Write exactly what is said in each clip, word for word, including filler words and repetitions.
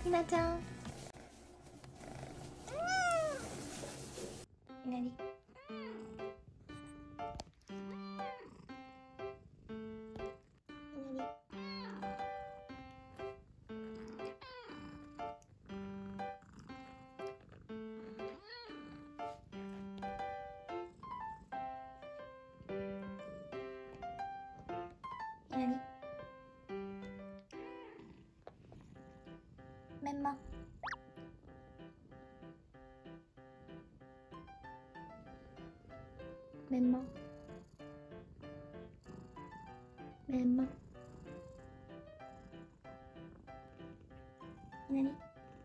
ひなちゃん。いなり。いなり。メンマ。メンマ。メンマ。いなり。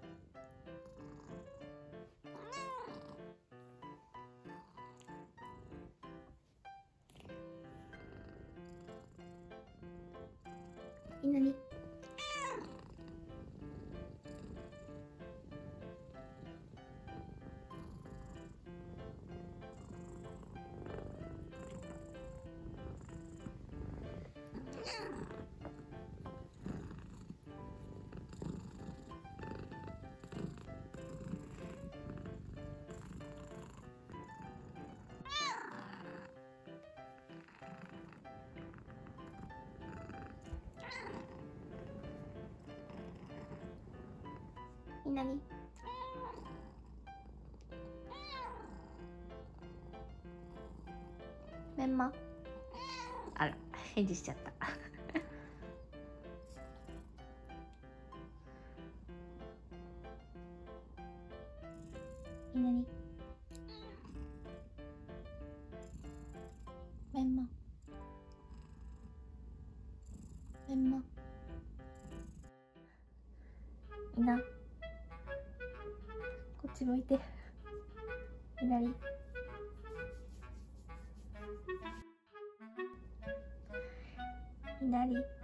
いなり。いなり。メンマ。あら、返事しちゃった。いなり。メンマ。メンマ。いな。こっち向いて。いなり。いなり。